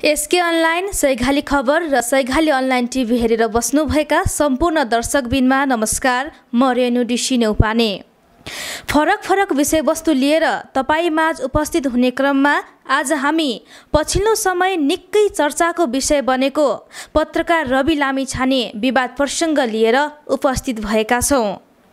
SK online सैघाली खबर र सैघाली online TV हेरेर बस्नुभएका सम्पूर्ण दर्शकबिनमा नमस्कार। म रेणु डिसी नेउपाने। फरक विषयवस्तु लिएर तपाईमाझ उपस्थित हुने क्रममा आज हामी पछिल्लो समय निकै चर्चाको विषय बनेको पत्रकार रवि लामिछाने विवाद प्रसङ्ग लिएर उपस्थित भएका छौं।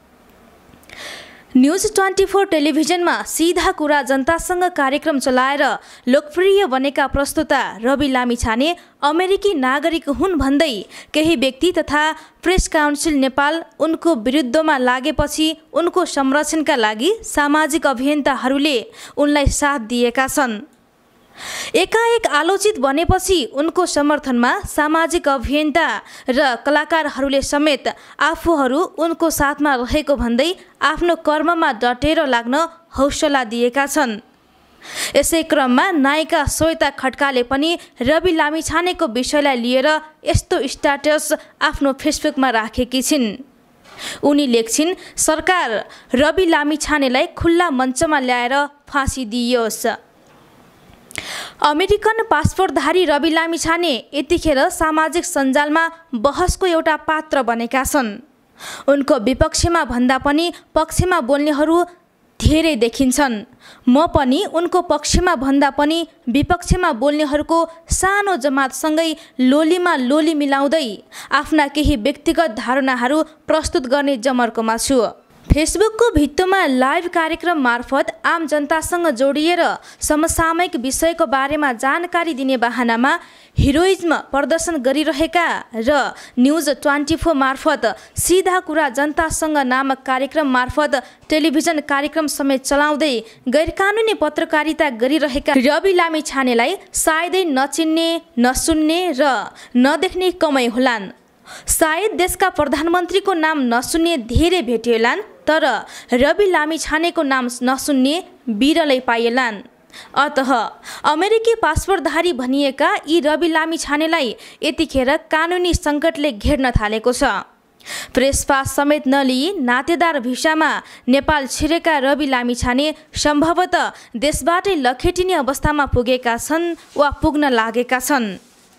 न्यूज 24 टेलिभिजनमा सीधा कुरा जनतासँग कार्यक्रम चलाएर लोकप्रिय बनेका प्रस्तुता रवि लामिछाने अमेरिकी नागरिक हुन् भन्दै केही व्यक्ति तथा प्रेस काउन्सिल नेपाल उनको विरुद्धमा लागेपछि उनको संरक्षणका लागि सामाजिक अभियन्ताहरूले उनलाई साथ दिएका छन्। एकाएक आलोचित बनेपछि उनको समर्थनमा सामाजिक अभियन्ता र कलाकारहरूले समेत आफूहरू उनको साथमा रहेको भन्दै आफ्नो कर्ममा डटेर लाग्न हौसला दिएका छन्। यसै क्रममा नायिका श्वेता खड्काले पनि रवि लामिछानेको विषयलाई लिएर यस्तो स्ट्याटस आफ्नो फेसबुकमा राखेकी छिन्। उनी लेख्छिन्, सरकार रवि लामिछानेलाई खुल्ला मञ्चमा ल्याएर फाँसी दिइयोस्। अमेरिकन पासपोर्टधारी रवि लामिछाने यतिखेर सामाजिक सञ्जालमा बहसको एउटा पात्र बनेका छन्। उनको विपक्षमा भन्दा पनि पक्षमा बोल्नेहरू धेरै देखिन्छन्। म पनि उनको पक्षमा भन्दा पनि विपक्षमा बोल्नेहरूको सानो जमातसँगै लोलीमा लोली मिलाउँदै आफ्ना केही व्यक्तिगत धारणाहरू प्रस्तुत गर्ने जमर्कोमा छु। फेसबुकको भित्तोमा लाइभ कार्यक्रम मार्फत आम जनतासँग जोडिएर समसामयिक विषयको बारेमा जानकारी दिने बहानामा हिरोइज्म प्रदर्शन गरिरहेका र न्यूज 24 मार्फत सीधा कुरा जनतासँग नामक कार्यक्रम मार्फत टेलिभिजन कार्यक्रम समेत चलाउँदै गैरकानुनी पत्रकारिता गरिरहेका रवि लामिछानेलाई सायदै नचिन्ने, नसुन्ने र नदेख्ने कमै होलान्। सायद देशका प्रधानमन्त्रीको नाम नसुन्ने धेरै भेटिएलान्, तर रवि लामिछानेको नाम नसुन्ने बिरलै पाइएलान्। अतः अमेरिकी पासपोर्टधारी भनिएका यी रवि लामिछानेलाई यतिखेर कानुनी सङ्कटले घेर्न थालेको छ। प्रेस पास समेत नलिई नातेदार भिसामा नेपाल छिरेका रवि लामिछाने सम्भवतः देशबाटै लखेटिने अवस्थामा पुगेका छन् वा पुग्न लागेका छन्।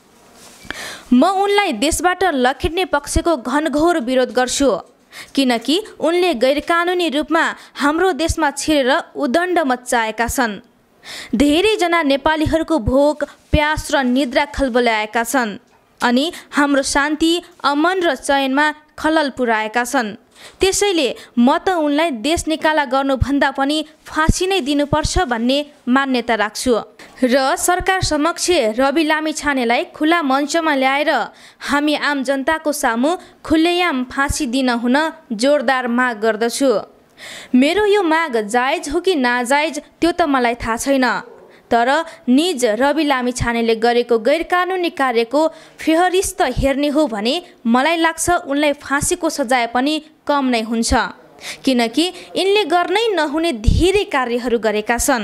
म उनलाई देशबाट लखेट्ने पक्षको घनघोर विरोध गर्छु, किनकि उनले गैरकानुनी रूपमा हाम्रो देशमा छिरेर उदण्ड मच्चाएका छन्। धेरैजना नेपालीहरूको भोक, प्यास र निद्रा खलबल्याएका छन् अनि हाम्रो शान्ति, अमन र चयनमा खलल पुर्याएका छन्। त्यसैले म त उनलाई देश निकाला गर्नुभन्दा पनि फाँसी नै दिनुपर्छ भन्ने मान्यता राख्छु र सरकार समक्ष रवि लामिछानेलाई खुला मञ्चमा ल्याएर हामी आम जनताको सामु खुल्लेआम फाँसी दिन हुन जोरदार माग गर्दछु। मेरो यो माग जायज हो कि नाजायज त्यो त मलाई थाहा छैन, तर निज रवि लामिछानेले गरेको गैरकानुनी कार्यको फेहरिस्त हेर्ने हो भने मलाई लाग्छ उनलाई फाँसीको सजाय पनि कम नै हुन्छ, किनकि यिनले गर्नै नहुने धेरै कार्यहरू गरेका छन्।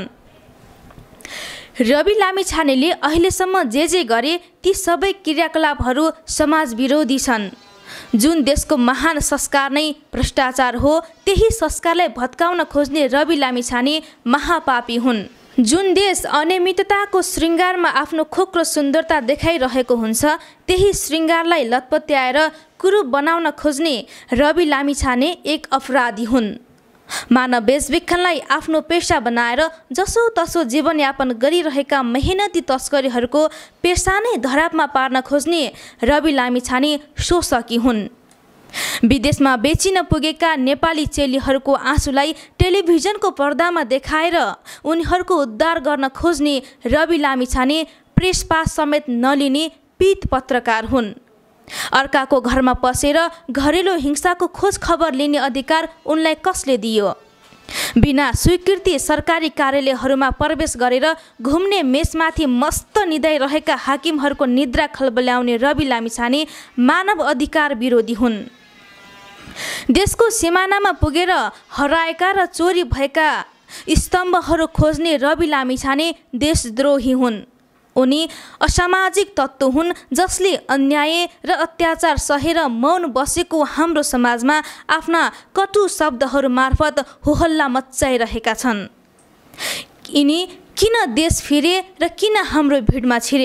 रवि लामिछानेले अहिलेसम्म जे गरे ती सबै क्रियाकलापहरू समाज विरोधी छन्। जुन देशको महान संस्कार नै भ्रष्टाचार हो, त्यही संस्कारलाई भत्काउन खोज्ने रवि लामिछाने महापापी हुन्। जुन देश अनियमितताको श्रृङ्गारमा आफ्नो खोक्रो सुन्दरता देखाइरहेको हुन्छ, त्यही श्रृङ्गारलाई लतपत्याएर कुरूप बनाउन खोज्ने रवि लामिछाने एक अपराधी हुन्। मानव बेचबिखनलाई आफ्नो पेसा बनाएर जसोतसो जीवनयापन गरिरहेका मेहनती तस्करीहरूको पेसा नै धरापमा पार्न खोज्ने रवि लामिछाने शोषकी हुन्। विदेशमा बेचिन पुगेका नेपाली चेलीहरूको आँसुलाई टेलिभिजनको पर्दामा देखाएर उनीहरूको उद्धार गर्न खोज्ने रवि लामिछाने प्रेस पास समेत नलिने पीत पत्रकार हुन्। अर्काको घरमा पसेर घरेलु हिंसाको खोज खबर लिने अधिकार उनलाई कसले दियो? बिना स्वीकृति सरकारी कार्यालयहरूमा प्रवेश गरेर घुम्ने मेचमाथि मस्त निदाइरहेका हाकिमहरूको निद्रा खलबल्याउने रवि लामिछाने मानव अधिकार विरोधी हुन्। देशको सिमानामा पुगेर हराएका र चोरी भएका स्तम्भहरू खोज्ने रवि लामिछाने देशद्रोही हुन्। उनी असामाजिक तत्त्व हुन् जसले अन्याय र अत्याचार सहेर मौन बसेको हाम्रो समाजमा आफ्ना कटु शब्दहरू मार्फत होहल्ला मच्चाइरहेका छन्। यिनी किन देश फिरे र किन हाम्रो भिडमा छिरे?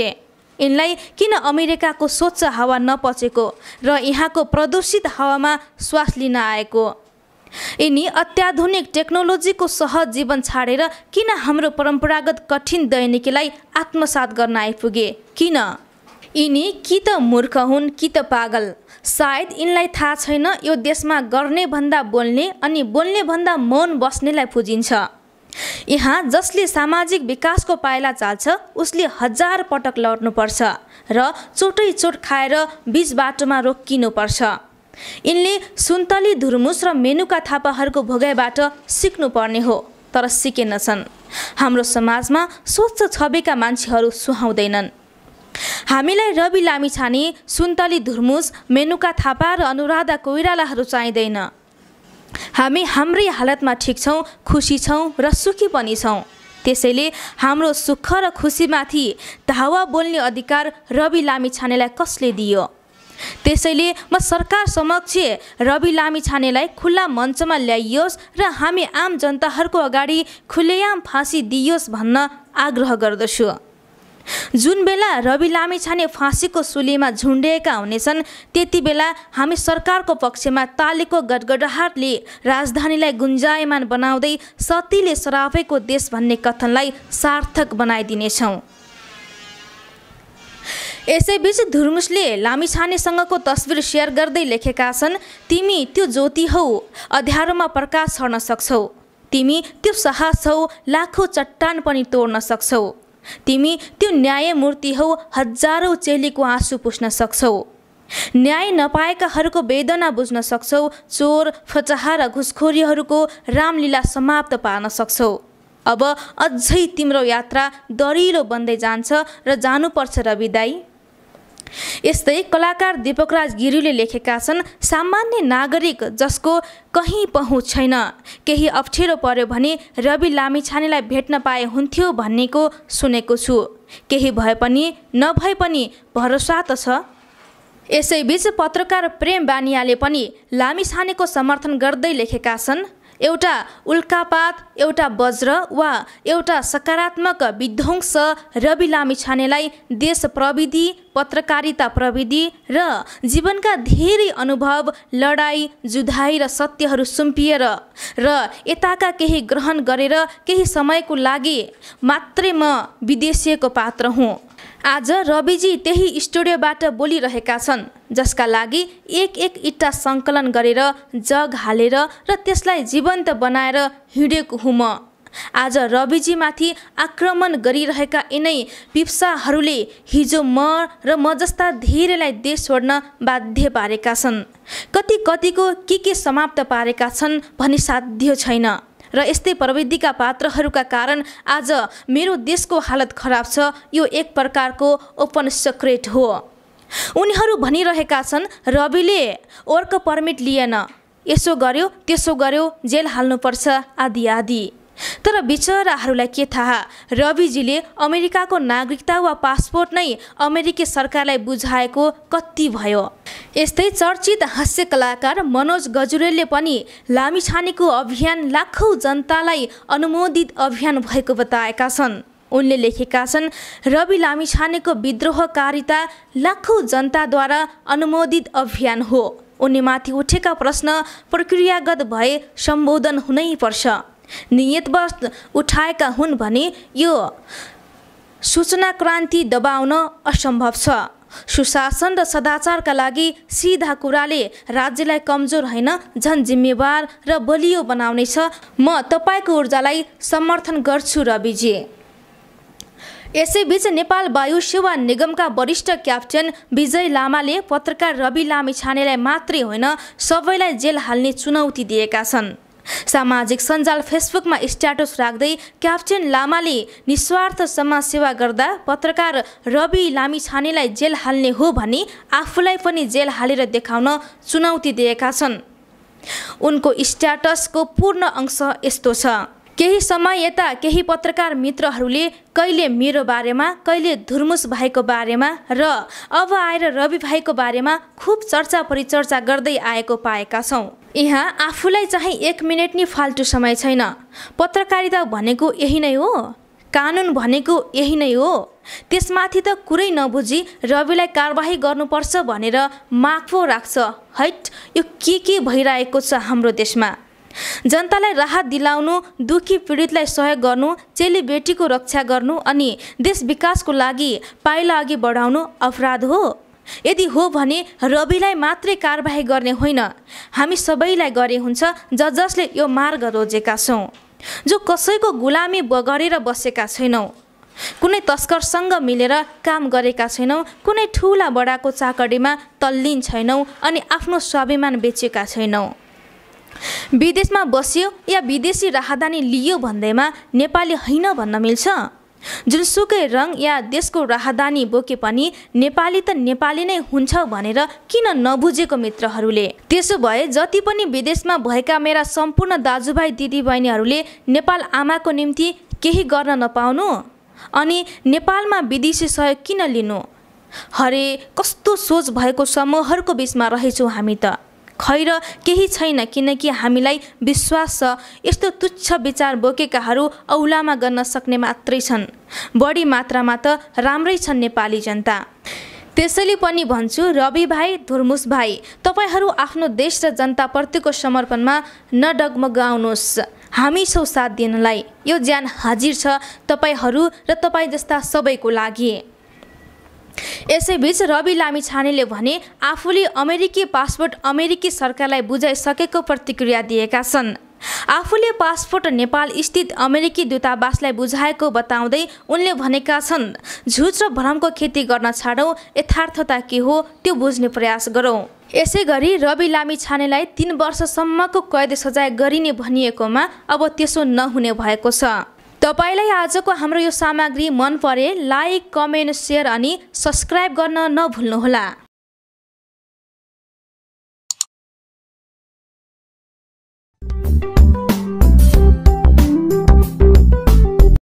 यिनलाई किन अमेरिकाको स्वच्छ हावा नपचेको र यहाँको प्रदूषित हावामा श्वास लिन आएको? यिनी अत्याधुनिक टेक्नोलोजीको सहज जीवन छाडेर किन हाम्रो परम्परागत कठिन दैनिकीलाई आत्मसात गर्न आइपुगे? किन? यिनी कि त मूर्ख हुन् कि त पागल। सायद यिनलाई थाहा छैन यो देशमा गर्ने भन्दा बोल्ने अनि बोल्ने भन्दा मौन बस्नेलाई पुजिन्छ। यहाँ जसले सामाजिक विकासको पाइला चाल्छ उसले 1000 पटक लड्नुपर्छ र चोटै चोट खाएर बीच बाटोमा रोकिनुपर्छ। यिनले सुन्तली धुर्मुस र मेनुका थापाहरूको भोगाइबाट सिक्नुपर्ने हो, तर सिकेनछन्। हाम्रो समाजमा स्वच्छ छविका मान्छेहरू सुहाउँदैनन्। हामीलाई रवि लामिछाने, सुन्तली धुर्मुस, मेनुका थापा र अनुराधा कोइरालाहरू चाहिँदैन। हामी हाम्रै हालतमा ठिक छौँ, खुसी छौँ र सुखी पनि छौँ। त्यसैले हाम्रो सुख र खुसीमाथि धावा बोल्ने अधिकार रवि लामिछानेलाई कसले दियो? त्यसैले म सरकार समक्ष रवि लामिछानेलाई खुल्ला मञ्चमा ल्याइयोस् र हामी आम जनताहरूको अगाडि खुलेआम फाँसी दिइयोस् भन्न आग्रह गर्दछु। जुन बेला रवि लामिछाने फाँसीको सुलीमा झुन्डिएका हुनेछन् त्यति बेला हामी सरकारको पक्षमा तालीको गडगडाहटले राजधानीलाई गुन्जायमान बनाउँदै सतीले सरापेको देश भन्ने कथनलाई सार्थक बनाइदिनेछौँ। यसैबीच धुर्मुसले लामिछानेसँगको तस्बिर सेयर गर्दै लेखेका छन्, तिमी त्यो ज्योति हौ, अँध्यारोमा प्रकाश छर्न सक्छौ। तिमी त्यो साहस हौ, लाखौँ चट्टान पनि तोड्न सक्छौ। तिमी त्यो न्यायमूर्ति हौ, हजारौँ चेलीको आँसु पुस्न सक्छौ। न्याय नपाएकाहरूको वेदना बुझ्न सक्छौ। चोर, फटाहा र घुसखोरीहरूको रामलीला समाप्त पार्न सक्छौ। अब अझै तिम्रो यात्रा दरिलो बन्दै जान्छ र जानुपर्छ रवि दाई। यस्तै कलाकार दीपकराज गिरीले लेखेका छन्, सामान्य नागरिक जसको कहीँ पहुँच छैन, केही अप्ठ्यारो पर्यो भने रवि लामिछानेलाई भेट्न पाए हुन्थ्यो भन्नेको सुनेको छु। केही भए पनि नभए पनि भरोसा त छ। यसैबीच पत्रकार प्रेम बानियाले पनि लामिछानेको समर्थन गर्दै लेखेका छन्, एउटा उल्कापात, एउटा वज्र वा एउटा सकारात्मक विध्वंस रवि लामिछानेलाई देश प्रविधि, पत्रकारिता प्रविधि र जीवनका धेरै अनुभव, लडाई, जुधाई र सत्यहरू सुम्पिएर र यताका केही ग्रहण गरेर केही समयको लागि मात्रै म विदेशिएको पात्र हुँ। आज रविजी त्यही स्टुडियोबाट बोलिरहेका छन् जसका लागि एक एक इट्टा सङ्कलन गरेर जग हालेर र त्यसलाई जीवन्त बनाएर हिँडेको हुँ म। आज रविजीमाथि आक्रमण गरिरहेका यिनै पिप्साहरूले हिजो म र म जस्ता धेरैलाई देश छोड्न बाध्य पारेका छन्। कतिको के समाप्त पारेका छन् भनी साध्य छैन र यस्तै प्रविधिका पात्रहरूका कारण आज मेरो देशको हालत खराब छ। यो एक प्रकारको ओपन सिक्रेट हो। उनीहरू भनिरहेका छन् रविले वर्क पर्मिट लिएन, यसो गर्यो त्यसो गर्यो, जेल हाल्नुपर्छ आदि आदि। तर बिचराहरूलाई के थाहा, रविजीले अमेरिकाको नागरिकता वा पासपोर्ट नै अमेरिकी सरकारलाई बुझाएको कति भयो। यस्तै चर्चित हास्य कलाकार मनोज गजुरेलले पनि लामिछानेको अभियान लाखौँ जनतालाई अनुमोदित अभियान भएको बताएका छन्। उनले लेखेका छन्, रवि लामिछानेको विद्रोहकारिता लाखौँ जनताद्वारा अनुमोदित अभियान हो। उनीमाथि उठेका प्रश्न प्रक्रियागत भए सम्बोधन हुनै पर्छ। नियतवश उठाएका हुन् भने यो सूचना क्रान्ति दबाउन असम्भव छ। सुशासन र सदाचारका लागि सिधा कुराले राज्यलाई कमजोर होइन झन् जिम्मेवार र बलियो बनाउनेछ। म तपाईँको ऊर्जालाई समर्थन गर्छु रविजी। यसैबीच नेपाल वायु सेवा निगमका वरिष्ठ क्याप्टेन विजय लामाले पत्रकार रवि लामिछानेलाई मात्रै होइन सबैलाई जेल हाल्ने चुनौती दिएका छन्। सामाजिक सञ्जाल फेसबुकमा स्ट्याटस राख्दै क्याप्टेन लामाले निस्वार्थ समाजसेवा गर्दा पत्रकार रवि लामिछानेलाई जेल हाल्ने हो भने आफूलाई पनि जेल हालेर देखाउन चुनौती दिएका छन्। उनको स्ट्याटसको पूर्ण अंश यस्तो छ, केही समय यता केही पत्रकार मित्रहरूले कहिले मेरो बारेमा, कहिले धुर्मुस भाइको बारेमा र अब आएर रवि भाइको बारेमा खुब चर्चा परिचर्चा गर्दै आएको पाएका छौँ। यहाँ आफूलाई चाहिँ 1 मिनेट नि फाल्टु समय छैन। पत्रकारिता भनेको यही नै हो। कानुन भनेको यही नै हो। त्यसमाथि त कुरै नबुझी रविलाई कारबाही गर्नुपर्छ भनेर माग पो राख्छ। हैट, यो के भइरहेको छ हाम्रो देशमा। जनतालाई राहत दिलाउनु, दुखी पीडितलाई सहयोग गर्नु, चेलीबेटीको रक्षा गर्नु अनि देश विकासको लागि पाइला अघि बढाउनु अपराध हो? यदि हो भने रविलाई मात्रै कारबाही गर्ने होइन, हामी सबैलाई गरे हुन्छ जसले यो मार्ग रोजेका छौँ, जो कसैको गुलामी गरेर बसेका छैनौँ, कुनै तस्करसँग मिलेर काम गरेका छैनौँ, कुनै ठुला बडाको चाकरीमा तल्लीन छैनौँ अनि आफ्नो स्वाभिमान बेचेका छैनौँ। विदेशमा बस्यो या विदेशी राहदानी लियो भन्दैमा नेपाली होइन भन्न मिल्छ? जुनसुकै रङ या देशको राहदानी बोके पनि नेपाली त नेपाली नै हुन्छ भनेर किन नबुझेको मित्रहरूले? त्यसो भए जति पनि विदेशमा भएका मेरा सम्पूर्ण दाजुभाइ दिदीबहिनीहरूले नेपाल आमाको निम्ति केही गर्न नपाउनु अनि नेपालमा विदेशी सहयोग किन लिनु? हरे, कस्तो सोच भएको समूहहरूको बिचमा रहेछौँ हामी त। खैर केही छैन, किनकि हामीलाई विश्वास छ यस्तो तुच्छ विचार बोकेकाहरू औलामा गर्न सक्ने मात्रै छन्। बढी मात्रामा त राम्रै छन् नेपाली जनता। त्यसैले पनि भन्छु, रवि भाइ, धुर्मुस भाइ, तपाईँहरू आफ्नो देश र जनताप्रतिको समर्पणमा नडगमगाउनुहोस्। हामी छौँ साथ दिनलाई। यो ज्यान हाजिर छ तपाईँहरू र तपाईँ जस्ता सबैको लागि। यसैबीच रवि लामिछानेले भने आफूले अमेरिकी पासपोर्ट अमेरिकी सरकारलाई बुझाइसकेको प्रतिक्रिया दिएका छन्। आफूले पासपोर्ट नेपाल स्थित अमेरिकी दूतावासलाई बुझाएको बताउँदै उनले भनेका छन्, झुट र भ्रमको खेती गर्न छाडौँ, यथार्थता के हो त्यो बुझ्ने प्रयास गरौँ। यसै गरी रवि लामिछानेलाई 3 वर्षसम्मको कैद सजाय गरिने भनिएकोमा अब त्यसो नहुने भएको छ। तपाईलाई आजको हाम्रो यो सामग्री मन परे लाइक, कमेन्ट, सेयर अनि सब्स्क्राइब गर्न नभुल्नुहोला।